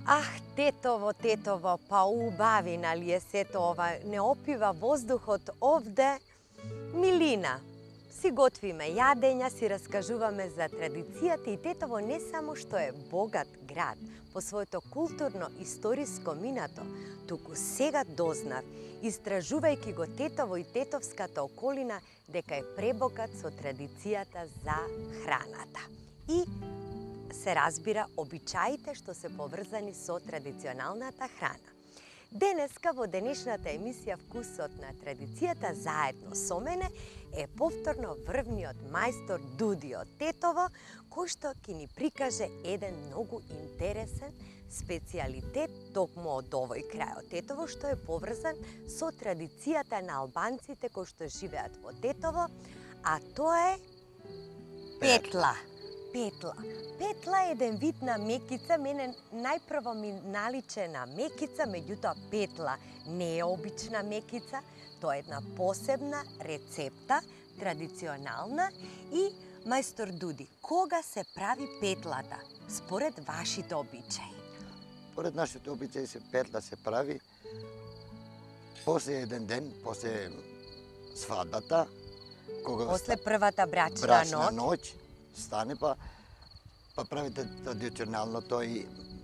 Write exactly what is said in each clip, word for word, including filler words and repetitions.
Ах, тетово, тетово, па убавина ли е сето ова? Не опива воздухот овде. Милина. Си готвиме јадења, си раскажуваме за традицијата и Тетово не само што е богат град по своето културно-историско минато, туку сега дознав, истражувајќи го Тетово и тетовската околина, дека е пребогат со традицијата за храната. И се разбира обичаите што се поврзани со традиционалната храна. Денеска во денешната емисија Вкусот на традицијата заедно со мене е повторно врвниот мајстор Дуди од Тетово, кој што ќе ни прикаже еден многу интересен специјалитет токму од овој крај од Тетово, што е поврзан со традицијата на албанците кои што живеат во Тетово, а тоа е петла. Петла. Петла е еден вид на мекица, мене најпрво ми наличе на мекица, меѓутоа петла не е обична мекица, тоа е една посебна рецепта, традиционална и мајстор Дуди, кога се прави петлата според вашите обичаи? Според нашите обичаи се петла се прави после еден ден, после свадбата, кога после првата брачна, брачна ноќ. ноќ, стане па па правите традиционалното и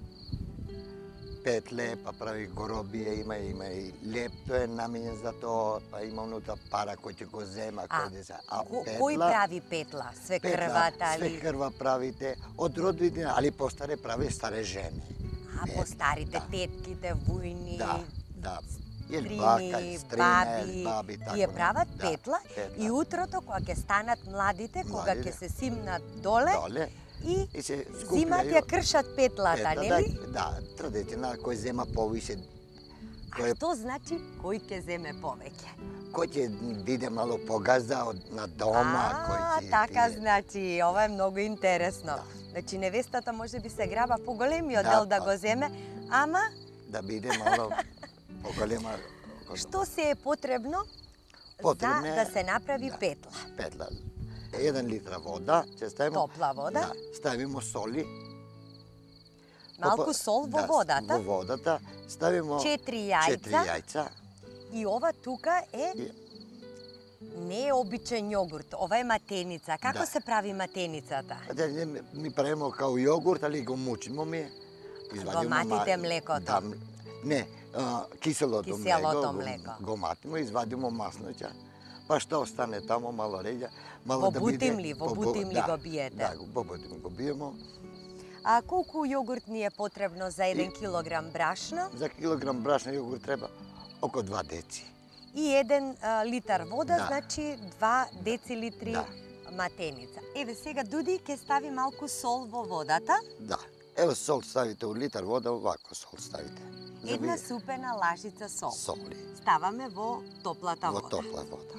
петле, па прави горобие, има има и лепто е намињен за тоа, па има онута пара кој ќе го зема, кој да се. А петла, кој прави петла? Све крвата али? Све крва правите, од родбина, али постаре прави старе жени. А по старите да. Тетките, вујни, да, да. Стрини, бака, стрине, баби, баби, така, тие прават да, петла, петла и утрото кога ќе станат младите, кога ќе се симнат доле, доле и, и се зимат ја кршат петлата, петла, нели? Да, да, традиционално кој зема повише. А што значи кој ќе земе повеќе? Кој ќе биде мало погазда од на дома, а, кој ќе така биде... значи, ова е многу интересно. Да. Значи невестата може би се граба поголемиот да, дел да па, го земе, ама да биде мало поголема. Што се е потребно, Потребно за е, да се направи да, петла? Петла. Еден литра вода, ќе ставиме Топла вода. Да, ставиме соли. Малку сол во да, водата. Во водата ставиме четири јајца. четири јајца. И ова тука е И... не е обичен јогурт, ова е матеница. Како Да. се прави матеницата? Да, не, ми правиме као јогурт, али го мучиме ми. Го матите млекото? Да, не, а, киселото, Киселото млеко. млеко. Го, го матиме, извадиме масноќа. Па што остане тамо мало реѓа, мало Во да бутим биде... ли? Во по- бутим ли да, го биете? Да, во бутим го биеме. А колку јогурт ни е потребно за еден килограм брашно? За килограм брашно јогурт треба околу два деци. И еден а, литар вода, Да. значи два децилитри Да. матеница. Еве сега Дуди ќе стави малку сол во водата. Да. Ево сол ставите од литар вода, овако сол ставите. За Една биде супена лажица сол. соли Ставаме во топлата во вода. топла вода.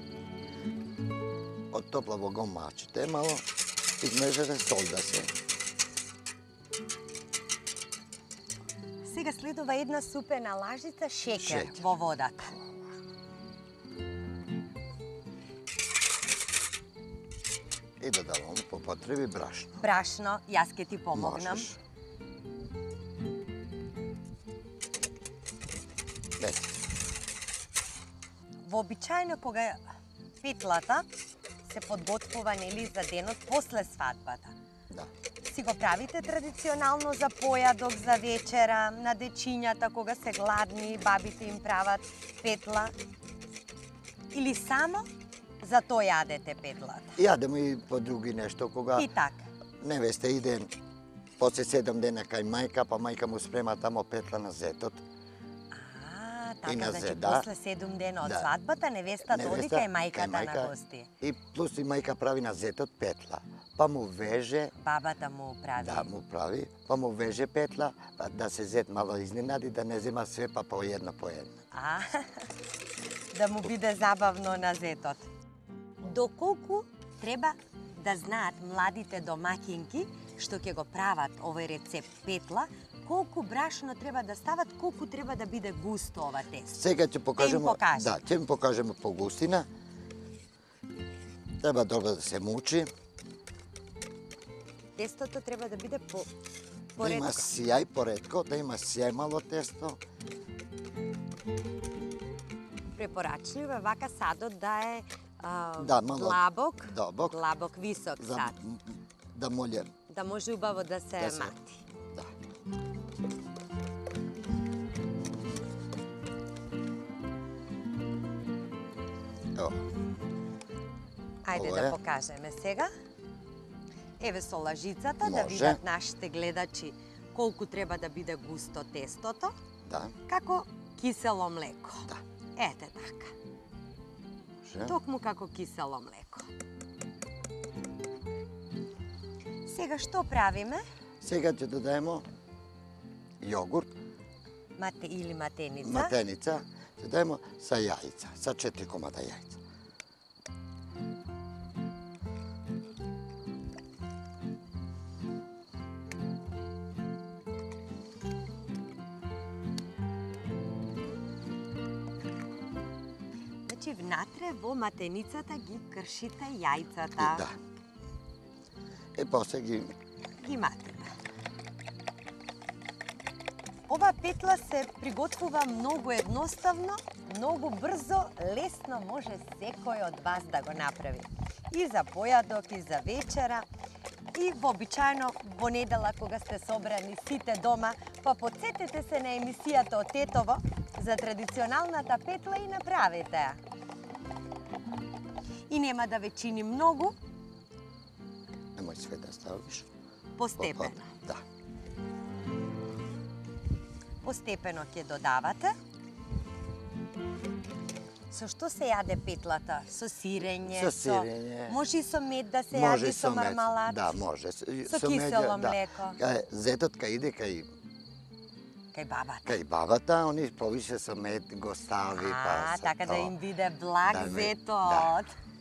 Од топла во го мачите мало, измежете сол да се. Сега следува една супена лажица шеќер Шеќер. во водата. И да даваме по потреби брашно. Брашно, јас ќе ти помогнам. Можеш. Без. Вообичаено кога петлата се подготвува нели за денот после свадбата. Да. Си го правите традиционално за појадок, за вечера, на дечињата кога се гладни, бабите им прават петла. Или само за тоа јадете петлата? Јадеме и по други нешто, кога И така. невеста иде после седум дена кај мајка, па мајка му спрема тамо петла на зетот. А, И така, на значи зеда. после седум дена од Да. свадбата, невестата оди Невеста кај мајката кај мајка на гости. И плюс и мајка прави на зетот петла. Па му веже, Бабата му прави. да му прави, па му веже петла, па да се зет мало изненади, да не зема све па по една по една. А, да му биде забавно на зетот. Доколку треба да знаат младите домаќинки што ќе го прават овој рецепт петла, колку брашно треба да стават, колку треба да биде густо ова тесто? Сега ќе покажеме, покажете. да, ќе им покажеме по густина. Треба добро да се мучи. Тестото треба да биде по Да има сјај поретко, да има сјај мало тесто. Препорачливо е вака садот да е а, Да, мало длабок, длабок. длабок, висок За, сад. да моле. Да може убаво да се Да се- мати. Да. Ево, Ајде Ово да е. покажеме сега. Еве со лажицата да Може. видат нашите гледачи колку треба да биде густо тестото, да, како кисело млеко. Да. Ете така. може. Токму како кисело млеко. Сега што правиме? Сега ќе додаемо јогурт, Мате или матеница. матеница, ќе даемо са јајца, са четири комада јајца. Значи внатре во матеницата ги кршите јајцата. Да. Е, после ги Ги матите. Ова петла се приготвува многу едноставно, многу брзо, лесно може секој од вас да го направи. И за појадок, и за вечера, и вообичаено во недела кога сте собрани сите дома, па потсетете се на емисијата од Тетово за традиционалната петла и направете ја. И нема да ве чини многу, немој све да ставиш. постепено. Да. Постепено ќе додавате. Со што се јаде петлата? Со сирење? Со сирење. Може и со мед да се Може јаде и со мед. мармалад? Да, може. Со Со кисело млеко. Да. Зетот кај иде кај Кај бабата. кај бабата, они повише со мед го стави, па А, со така да тоа. им биде благ Да, ме- зетот. да.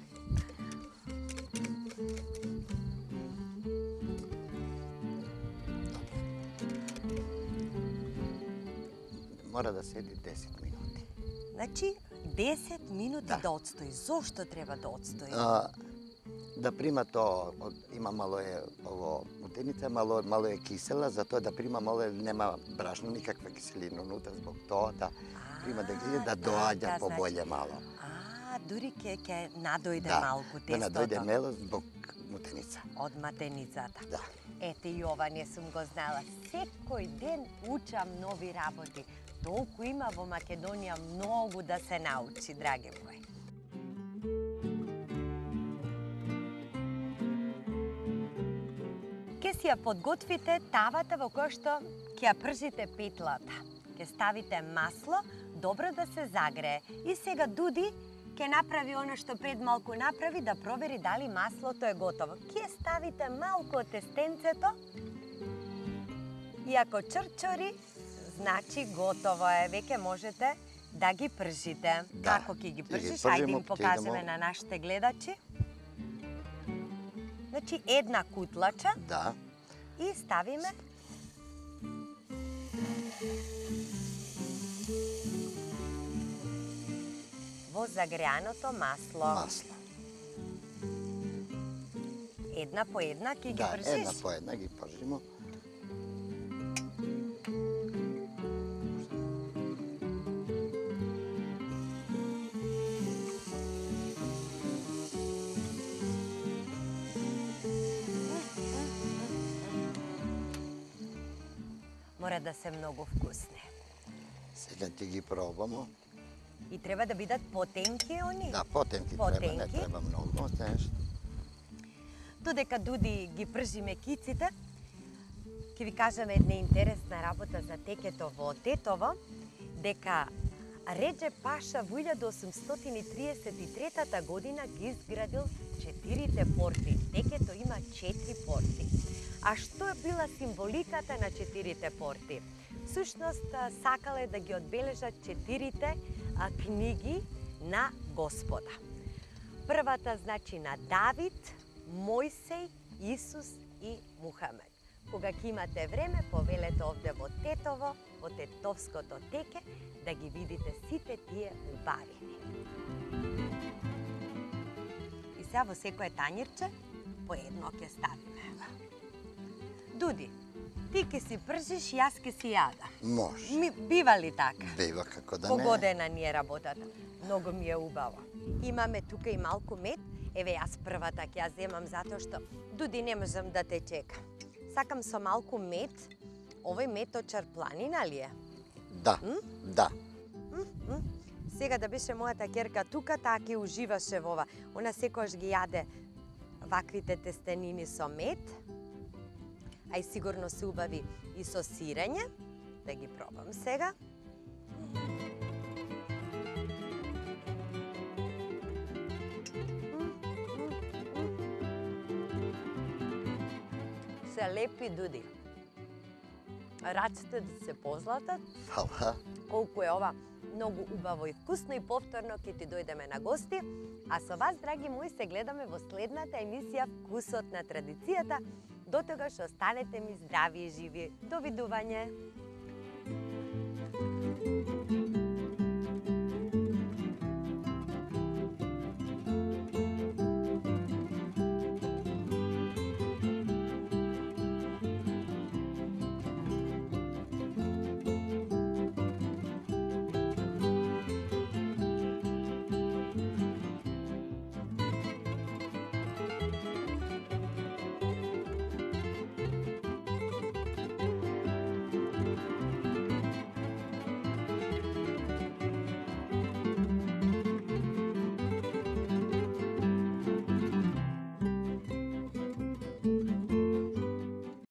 Мора да седи десет минути. Значи, десет минути да, Да. одстои. Зошто треба да одстои? А, да прима тоа, од, има мало е ово мутеница, мало мало е кисела, затоа да прима мало е, нема брашно никаква киселина унутра, због тоа да прима да ги да доаѓа така, поболе мало. А, дури ќе ќе надојде Да, малку да тестото надојде мело због мутеница. од матеницата. Да. Ете и ова не сум го знала. Секој ден учам нови работи. Толку има во Македонија многу да се научи, драги мои. Ке си ја подготвите тавата во која што ќе ја пржите петлата. Ке ставите масло, добро да се загрее. И сега Дуди ќе направи она што пред малку направи, да провери дали маслото е готово. Ке ставите малку од тестенцето и ако чрчори, значи готово е. Веќе можете да ги пржите. Да, Како ќе ги ќе ги пржиш? пржимо, Ајде им ќе покажеме идемо. на нашите гледачи. Значи една кутлача Да. и ставиме во загреаното масло. Масло. Една по една ќе ги Да, пржиш. една по една ги пржимо. Мора да се многу вкусни. Сега ќе ги пробамо. И треба да бидат потенки они. Да, потенки Потенки. треба, не треба многу, знаеш. Додека Дуди ги пржи мекиците, ќе ви кажеме една интересна работа за текето во Тетово, дека Реџеп Паша во илјада осумстотини триесет и трета година ги изградил четирите порти. Текето има четири порти. А што е била символиката на четирите порти? Всушност сакале да ги одбележат четирите а, книги на Господа. Првата значи на Давид, Мојсей, Исус и Мухамед. Кога ќе имате време, повелете овде во Тетово, во Тетовското теке, да ги видите сите тие убавини. И сега во секое тањирче по едно ќе ставиме. Дуди, Ти ке си пржиш, јас ке си јада. Може. Ми, бива ли така? Бива како да не. Погодена ни е работата. Многу ми е убаво. Имаме тука и малку мед. Еве јас првата ќе ја земам затоа што Дуди не можам да те чекам. Сакам со малку мед. Овој мед од Чарпланина ли е? Да, М? да. М, м. Сега да беше мојата ќерка тука, таа ќе уживаше во ова. Она секогаш ги јаде ваквите тестенини со мед. А и сигурно се убави и со сирење. Да ги пробам сега. Се лепи, Дуди. Раците да се позлатат. Фала. Колку е ова многу убаво и вкусно, и повторно ќе ти дојдеме на гости. А со вас, драги мои, се гледаме во следната емисија Вкусот на традицијата. До тогаш останете ми здрави и живи. Довидување!